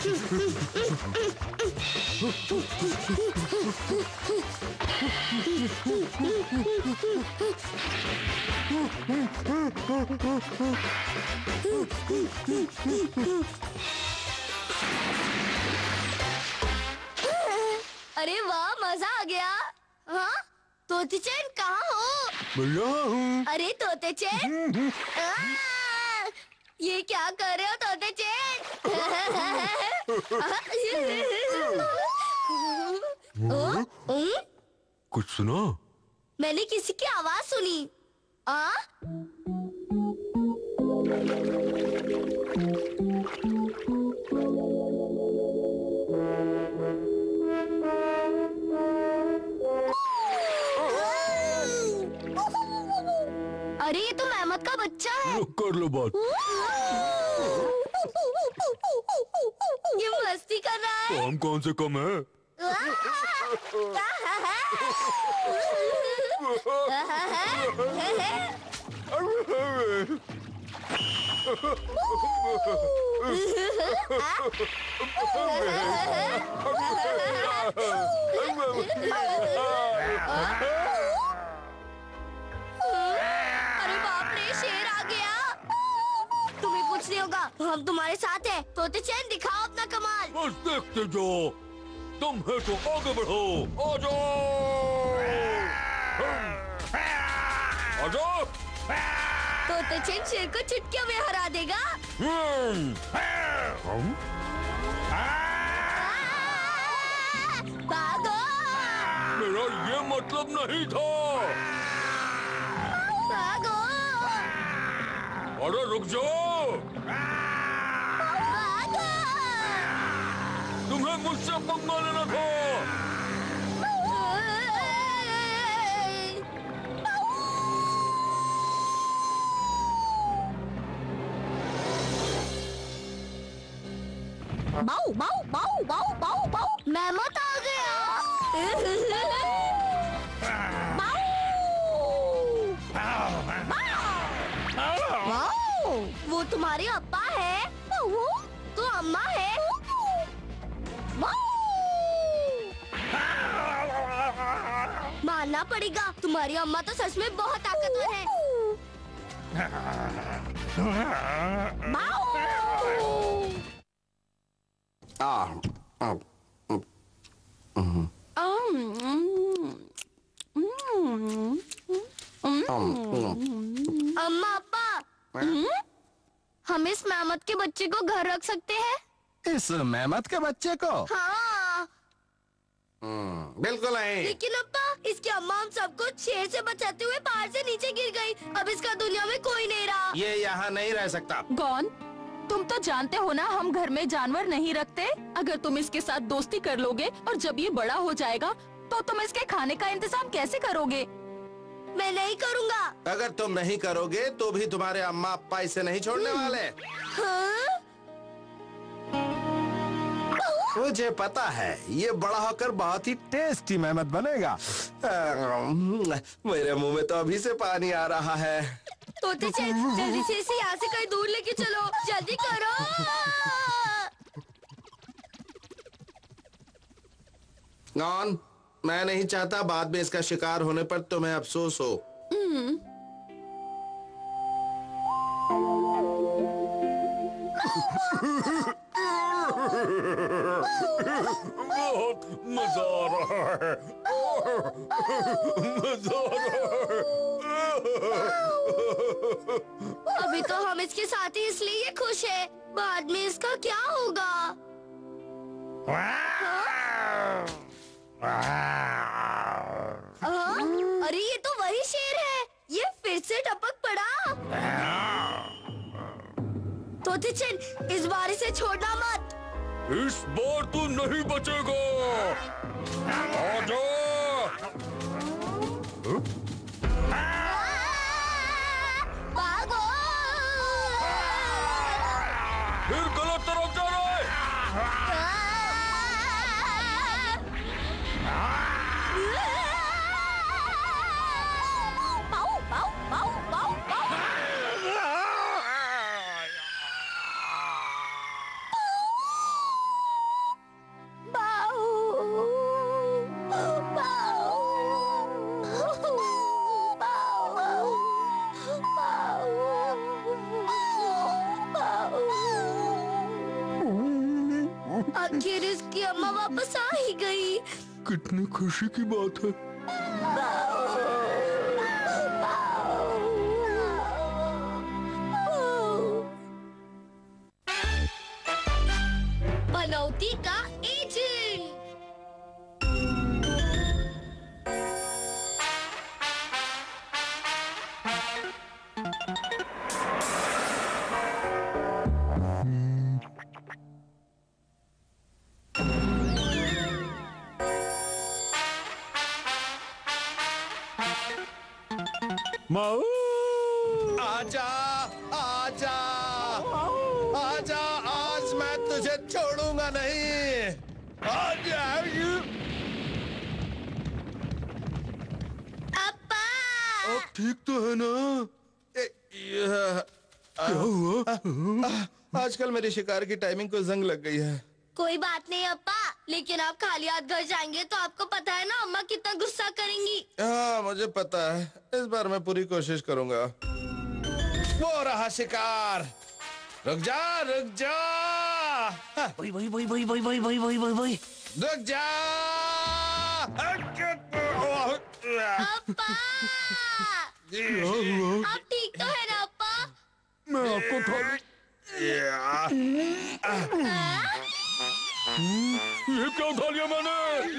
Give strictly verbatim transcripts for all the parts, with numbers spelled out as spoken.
अरे वाह, मजा आ गया। हाँ, तोते चैन कहाँ हो? हूँ। अरे तोते चैन, ये क्या कर रहे हो तोते चैन? कुछ सुना? मैंने किसी की आवाज सुनी। आ? अरे ये तो मेहमत का बच्चा है। कर लो बात। ये मस्ती कर रहा है। तो हम कौन से कम है? अरे बाप रे, शेर आ गया। तुम्हें कुछ नहीं होगा, हम तुम्हारे साथ हैं। तोते चैन दिखाओ अपना कमाल। बस देखते जाओ, तुम है तो आगे बढ़ो। आ जाओ, आ जाओ। तोते चैन शेर को चुटकियों में हरा देगा। भागो। मेरा ये मतलब नहीं था। भागो। अरे रुक जाओ। भागो। तुम्हें मुझसे पंगा लेना था। बाऊ बाऊ बाऊ बाऊ बाऊ बाऊ मेहमत आ गया। बाऊ, वो तुम्हारे अब्बा है। तो अम्मा है। मानना पड़ेगा, तुम्हारी अम्मा तो सच में बहुत ताकतवर है। अम्मा अब्बा, हम इस मेहमत के बच्चे को घर रख सकते हैं? इस मेहमत के बच्चे को? हाँ। बिल्कुल नहीं। लेकिन अब्बा, इसकी अम्मा हम सबको शेर से बचाते हुए पहाड़ से नीचे गिर गई। अब इसका दुनिया में कोई नहीं रहा। ये यहाँ नहीं रह सकता। कौन? तुम तो जानते हो ना, हम घर में जानवर नहीं रखते। अगर तुम इसके साथ दोस्ती कर लोगे और जब ये बड़ा हो जाएगा तो तुम इसके खाने का इंतजाम कैसे करोगे? मैं नहीं करूँगा। अगर तुम नहीं करोगे तो भी तुम्हारे अम्मा अप्पा इसे नहीं छोड़ने वाले। हाँ? मुझे पता है, ये बड़ा होकर बहुत ही टेस्टी मेहमत बनेगा। मेरे मुंह में तो अभी से पानी आ रहा है। तोते चैन, जल्दी से इसे यहाँ से कहीं दूर लेके चलो, जल्दी करो। कौन? मैं नहीं चाहता बाद में इसका शिकार होने पर तुम्हें अफसोस हो। बहुत मजा आ रहा है। मजा आ रहा है। अभी तो हम इसके साथ ही इसलिए ये खुश है, बाद में इसका क्या होगा? हाँ? अरे ये तो वही शेर है, ये फिर से टपक पड़ा। तोते चैन, इस बार इसे छोड़ना मत। इस बार तू नहीं बचेगा। आजा। भागो। फिर गलत तरफ जा रहा है। पाऊ, पाऊ, पाऊ, पाऊ, पाऊ। आखिर इसकी अम्मा वापस आ ही गई। कितनी खुशी की बात है। पनौती का एजेंट। माऊ आजा आजा आजा, आज मैं तुझे छोड़ूंगा नहीं। आजा। अप्पा। अब ठीक तो है ना? ए, यह, क्या हुआ? आजकल मेरी शिकार की टाइमिंग को जंग लग गई है। कोई बात नहीं अप्पा, लेकिन आप खाली हाथ घर जाएंगे तो आपको पता है ना अम्मा कितना गुस्सा करेंगी। हाँ मुझे पता है, इस बार मैं पूरी कोशिश करूंगा। वो रहा शिकार। रुक जा रुक जा। वही वही वही वही वही वही वही वही वही वही रुक जा। अप्पा। क्या हुआ? आप ठीक तो है ना अप्पा? मैं आपको खा ये क्या उठा लिया मैंने?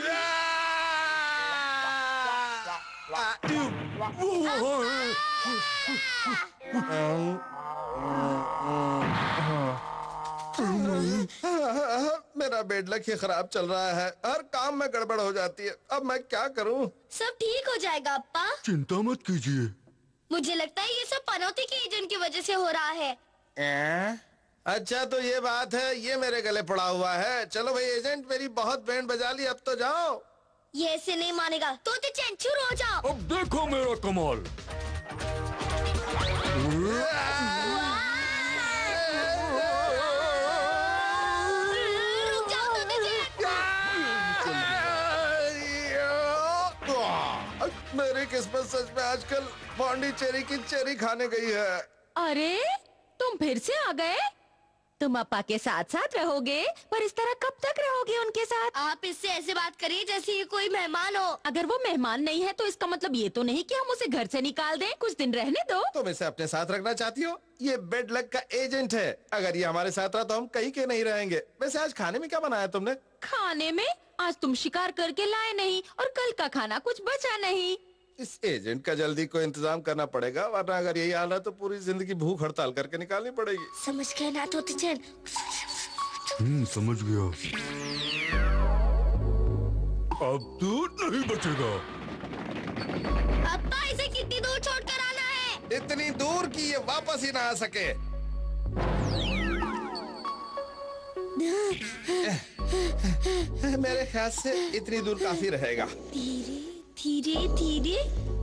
मेरा बेड लक ही खराब चल रहा है, हर काम में गड़बड़ हो जाती है। अब मैं क्या करूं? सब ठीक हो जाएगा अप्पा। चिंता मत कीजिए। मुझे लगता है ये सब पनौती के एजेंट की वजह से हो रहा है। ए? अच्छा तो ये बात है, ये मेरे गले पड़ा हुआ है। चलो भाई एजेंट, मेरी बहुत बैंड बजा ली, अब तो जाओ। ये ऐसे नहीं मानेगा, तो चैन शुरू हो जाओ। अब देखो मेरा कमाल। रुक जाओ तो मेरी किस्मत सच में आजकल पौंडीचेरी की चेरी खाने गई है। अरे तुम फिर से आ गए? तुम अप्पा के साथ साथ रहोगे, पर इस तरह कब तक रहोगे उनके साथ? आप इससे ऐसे बात करिए जैसे ये कोई मेहमान हो। अगर वो मेहमान नहीं है तो इसका मतलब ये तो नहीं कि हम उसे घर से निकाल दें। कुछ दिन रहने दो। तुम इसे अपने साथ रखना चाहती हो? ये बेड लक का एजेंट है, अगर ये हमारे साथ रहा तो हम कहीं के नहीं रहेंगे। वैसे आज खाने में क्या बनाया तुमने? खाने में आज तुम शिकार करके लाए नहीं और कल का खाना कुछ बचा नहीं। इस एजेंट का जल्दी कोई इंतजाम करना पड़ेगा, वरना अगर यही हाल है तो पूरी जिंदगी भूख हड़ताल करके निकालनी पड़ेगी। समझ गए ना तो चैन? हम्म समझ गया। अब दूर नहीं बचेगा। अप्पा इसे कितनी दूर छोड़कर आना है? इतनी दूर कि ये वापस ही ना आ सके। मेरे ख्याल से इतनी दूर काफी रहेगा। धीरे धीरे धीरे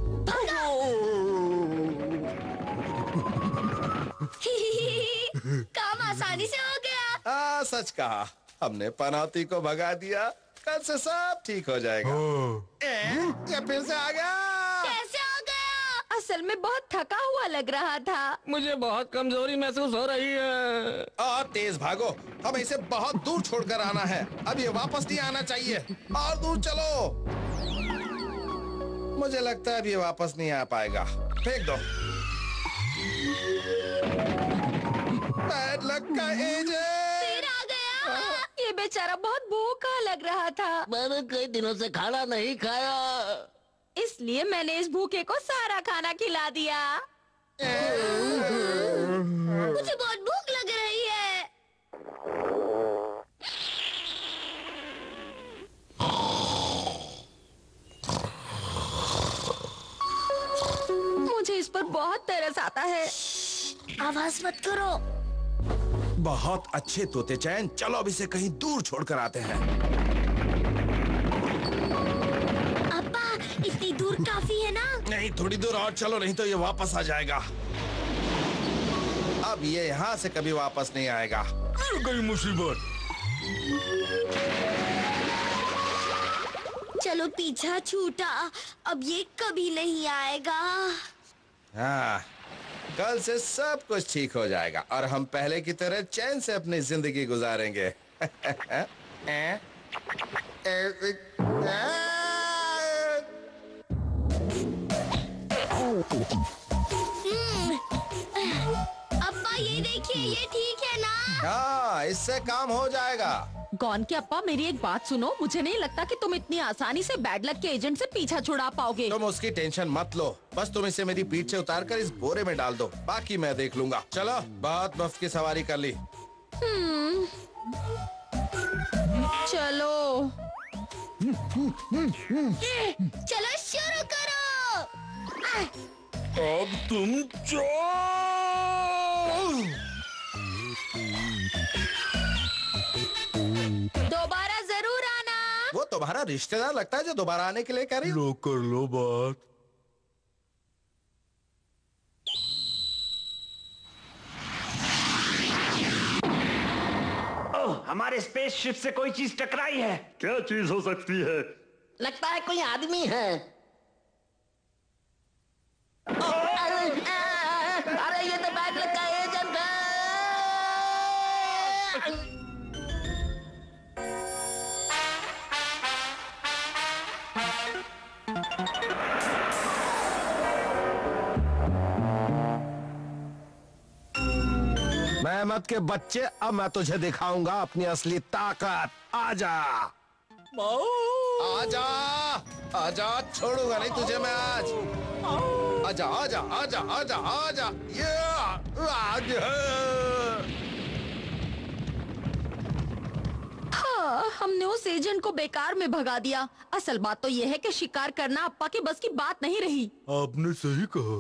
काम आसानी से हो गया। हाँ सच कहा, हमने पनौती को भगा दिया, कल से सब ठीक हो जाएगा। हाँ। ए, ये फिर से आ गया। कैसे हो गया? असल में बहुत थका हुआ लग रहा था। मुझे बहुत कमजोरी महसूस हो रही है। और तेज भागो, हमें इसे बहुत दूर छोड़कर आना है। अब ये वापस नहीं आना चाहिए, और दूर चलो। मुझे लगता है अब ये वापस नहीं आ पाएगा। फेंक दो। बैड लक का एजेंट फिर आ गया। ये बेचारा बहुत भूखा लग रहा था, मैंने कई दिनों से खाना नहीं खाया। इसलिए मैंने इस भूखे को सारा खाना खिला दिया। मुझे बहुत भूख लग रही है। मुझे इस पर बहुत तरस आता है। आवाज मत करो। बहुत अच्छे तोते चैन, चलो अब इसे कहीं दूर छोड़कर आते हैं। अप्पा इतनी दूर काफी है ना? नहीं, थोड़ी दूर और चलो, नहीं तो ये वापस आ जाएगा। अब ये यहाँ से कभी वापस नहीं आएगा। फिर गई मुसीबत। चलो पीछा छूटा, अब ये कभी नहीं आएगा। हाँ, कल से सब कुछ ठीक हो जाएगा और हम पहले की तरह चैन से अपनी जिंदगी गुजारेंगे। ए? ए, ए, ए, अब्बा ये देखिए, ये ठीक है ना? हाँ, इससे काम हो जाएगा। गॉन के अप्पा, मेरी एक बात सुनो, मुझे नहीं लगता कि तुम इतनी आसानी से बैड लक के एजेंट से पीछा छुड़ा पाओगे। तुम उसकी टेंशन मत लो, बस तुम इसे मेरी पीठ से उतार कर इस बोरे में डाल दो, बाकी मैं देख लूंगा। चलो, बहुत मुफ्त की सवारी कर ली। हम्म, चलो चलो शुरू करो। अब तुम जाओ। दोबारा जरूर आना। वो तुम्हारा रिश्तेदार लगता है जो दोबारा आने के लिए कह रही हो। लो कर लो बात। ओह, हमारे स्पेसशिप से कोई चीज टकराई है। क्या चीज हो सकती है? लगता है कोई आदमी है। ओ, अरे, आ, अरे ये तो बैड लक का एजेंट है। मेहमत के बच्चे, अब मैं तुझे दिखाऊंगा अपनी असली ताकत। आजा आजा आजा, छोड़ूंगा नहीं तुझे मैं आज। आजा आजा आजा आजा आजा, ये आज हाँ, हमने उस एजेंट को बेकार में भगा दिया। असल बात तो ये है कि शिकार करना अप्पा की बस की बात नहीं रही। आपने सही कहा।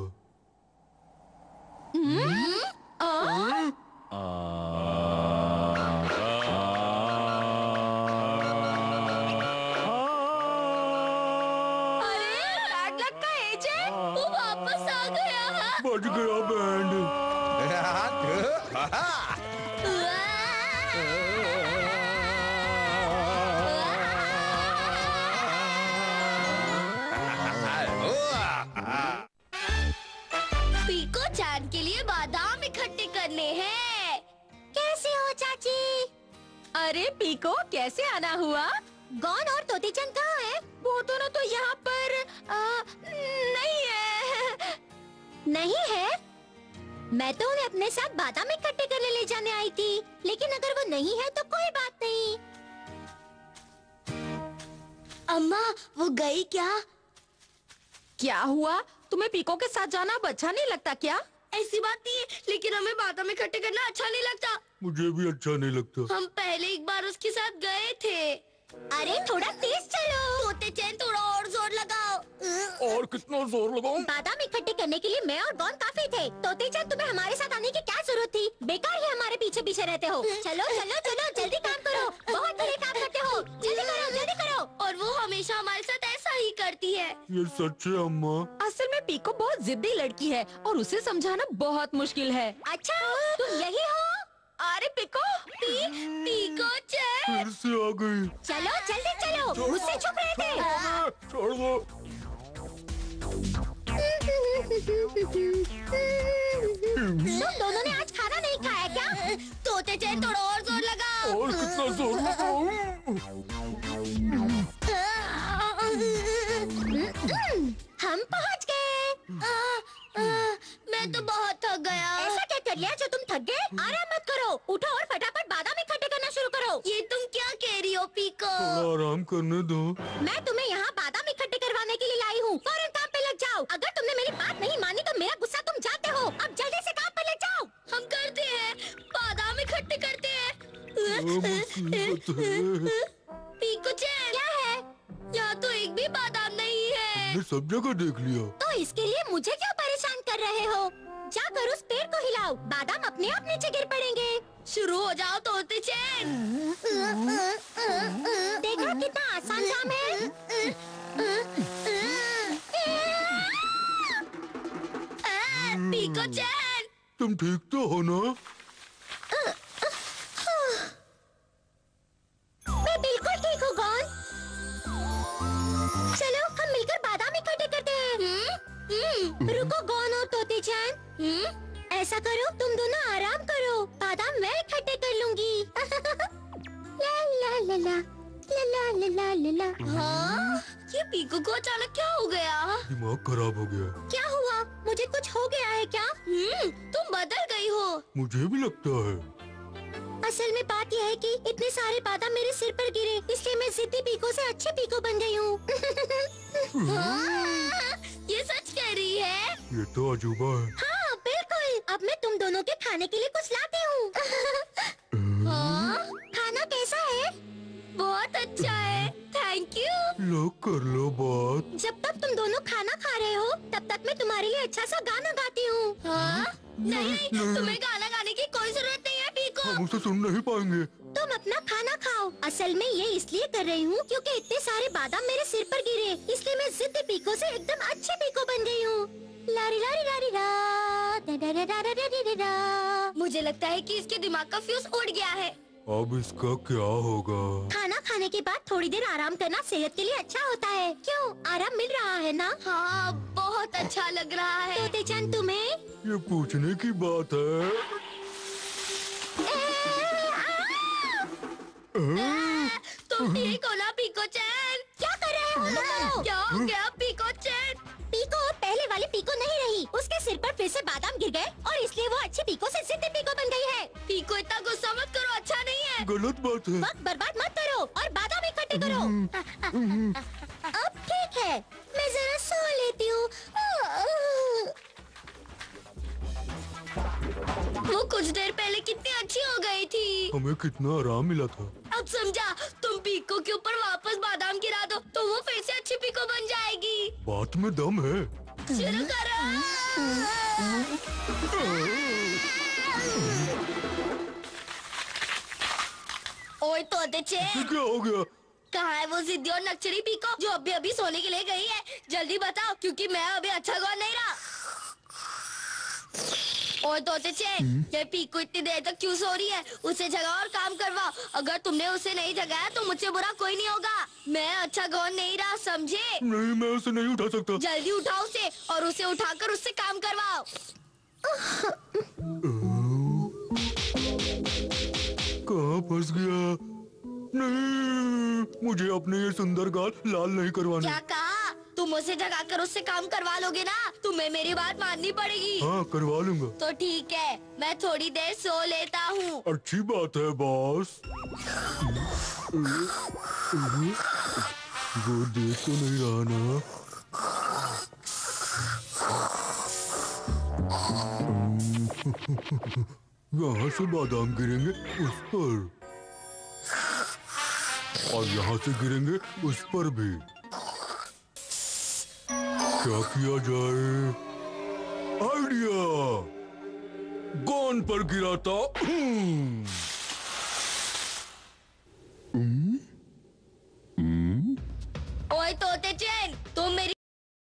अरे बैड लक का एजेंट, वो वापस आ गया। बच गया बैंड। पीको चांद के लिए बादाम इकट्ठे करने हैं। कैसे हो चाची? अरे पीको, कैसे आना हुआ? गॉन और तोती चंद कहाँ है? वो दोनों तो यहाँ पर आ, नहीं है। नहीं है? मैं तो उन्हें अपने साथ बादाम इकट्ठे करने ले जाने आई थी, लेकिन अगर वो नहीं है तो कोई बात नहीं। अम्मा, वो गई क्या? क्या हुआ? तुम्हें पीको के साथ जाना अब अच्छा नहीं लगता क्या? ऐसी बात नहीं है, लेकिन हमें बादाम इकट्ठे करना अच्छा नहीं लगता। मुझे भी अच्छा नहीं लगता। हम पहले एक बार उसके साथ गए थे। अरे थोड़ा तेज चलो। तोते चैन, थोड़ा और जोर लगाओ। और कितना जोर लगाऊं? बादाम इकट्ठे करने के लिए मैं और गॉन काफी थे। तोते चैन, तुम्हें हमारे साथ आने की क्या जरूरत थी? बेकार ही हमारे पीछे पीछे रहते हो। चलो चलो चलो, जल्दी काम करो। बहुत बड़े काम करते हो। जल्दी करो जल्दी करो। और वो हमेशा हमारे साथ ऐसा ही करती है। ये सच है अम्मा। असल में पीको बहुत जिद्दी लड़की है और उसे समझाना बहुत मुश्किल है। अच्छा, तुम यही हो? अरे पीको, पी, पीको चैन। फिर से आ गई। चलो जल्दी चलो, मुझसे छुप रहे थे। छोड़ दो। तुम दोनों ने आज खाना नहीं खाया क्या? तोते चैन, थोड़ा और जोर लगाओ। और कितना जोर लगाऊं? हम पहुंच गए। मैं तो बहुत थक गया। ऐसा क्या कर लिया जो तुम थक गए? आराम मत करो, उठो और फटाफट बादाम इकट्ठे करना शुरू करो। ये तुम क्या कह रही हो पीको? थोड़ा आराम करने दो। मैं तुम्हें यहाँ बादाम इकट्ठे करवाने के लिए लाई हूँ। फौरन काम पे लग जाओ। अगर तुमने मेरी बात नहीं मानी तो मेरा गुस्सा तुम जानते हो। अब जल्दी से काम पे लग जाओ। हम करते हैं, बादाम इकट्ठे करते हैं। पीको चैन, क्या है? यहाँ तो एक भी बादाम नहीं है। मैं सब जगह देख लिया। तो इसके लिए मुझे क्यों परेशान कर रहे हो? जाकर उस पेड़ को हिलाओ, बादाम अपने आप नीचे गिर पड़ेंगे। शुरू हो जाओ तोते चैन। देखो कितना आसान काम है। पीको चैन, तुम ठीक तो हो ना? मैं बिल्कुल ठीक हूँ गॉन। चलो हम मिलकर बादाम इकट्ठे करते हैं। रुको गॉन और तोते चैन, ऐसा करो तुम दोनों आराम करो, बादाम मैं इकट्ठे कर लूंगी। ला ला ला ला ला ला ला ला ला ला। हाँ? ये पीकू को अचानक क्या हो गया? दिमाग खराब हो गया। क्या हुआ? मुझे कुछ हो गया है क्या? हम्म, तुम बदल गई हो। मुझे भी लगता है। असल में बात यह है कि इतने सारे बादाम मेरे सिर पर गिरे, इसलिए मैं जिद्दी पीको से अच्छे पीको बन गई हूँ। हाँ, ये सच कह रही है? ये तो अजूबा है। हाँ बिल्कुल। अब मैं तुम दोनों के खाने के लिए कुछ लाती हूँ। हाँ? खाना कैसा है? बहुत अच्छा है, थैंक यू। लो कर लो बात। जब तक तुम दोनों खाना खा रहे हो तब तक मैं तुम्हारे लिए अच्छा सा गाना गाती हूँ। हाँ? नहीं नहीं, तुम्हें गाना गाने की कोई जरूरत नहीं है पीको। हम उसे सुन नहीं पाएंगे। तुम अपना खाना खाओ। असल में ये इसलिए कर रही हूँ क्योंकि इतने सारे बादाम मेरे सिर पर गिरे, इसलिए मैं जिद्दी पीको से एकदम अच्छे पीको बन गई हूँ। लारी लारी लारी रा, दा दा दा दा दा दा दा दा। मुझे लगता है कि इसके दिमाग का फ्यूज उड़ गया है। अब इसका क्या होगा? खाना खाने के बाद थोड़ी देर आराम करना सेहत के लिए अच्छा होता है। क्यों, आराम मिल रहा है ना? हाँ, बहुत अच्छा लग रहा है। तोते चांद तुम्हें? ये पूछने की बात है। तुम ठीक हो ना पीको चैन? क्या कर रहे हो तुम? क्या हो गया पीको चैन? पीको पहले वाली पीको नहीं रही, उसके सिर पर फिर से बादाम गिर गए और इसलिए वो अच्छी पीको से जिद्दी पीको बन गई है। पीको इतना गुस्सा मत करो, अच्छा नहीं है। गलत बात है। वक्त बर्बाद मत करो और बादाम इकट्ठे करो। अब ठीक है, मैं जरा सो लेती हूँ। वो कुछ देर पहले कितनी अच्छी हो गई थी। हमें कितना आराम मिला था। अब समझा, तुम पीको के ऊपर वापस बादाम गिरा दो तो वो फिर से अच्छी पीको बन जाएगी। बात में दम है। शुरू करो। ओए तोते ये चैन, क्या हो गया? कहाँ है वो जिद्दी और नक्चरी पीको जो अभी अभी सोने के लिए गई है? जल्दी बताओ क्योंकि मैं अभी अच्छा गौर नहीं रहा। ओए तोते चैन, ये पीको इतनी देर तक क्यों सो रही है? उसे जगाओ और काम करवाओ। अगर तुमने उसे नहीं जगाया तो मुझसे बुरा कोई नहीं होगा। मैं अच्छा गौर नहीं रहा, समझे? नहीं, मैं उसे नहीं उठा सकता। जल्दी उठाओ उसे और उसे उठाकर उससे काम करवाओ। कहाँ फंस गया? नहीं, मुझे अपने ये सुंदर गाल लाल नहीं करवाने। क्या कहा? तुम उसे जगाकर उससे काम करवा लोगे ना? तुम्हें मेरी बात माननी पड़ेगी। हाँ, करवा लूंगा। तो ठीक है, मैं थोड़ी देर सो लेता हूँ। अच्छी बात है बॉस। वो देख तो नहीं रहा ना? यहाँ से बादाम गिरेंगे उस पर और यहाँ से गिरेंगे उस पर भी। क्या किया जाए? आइडिया! कौन पर गिरा था?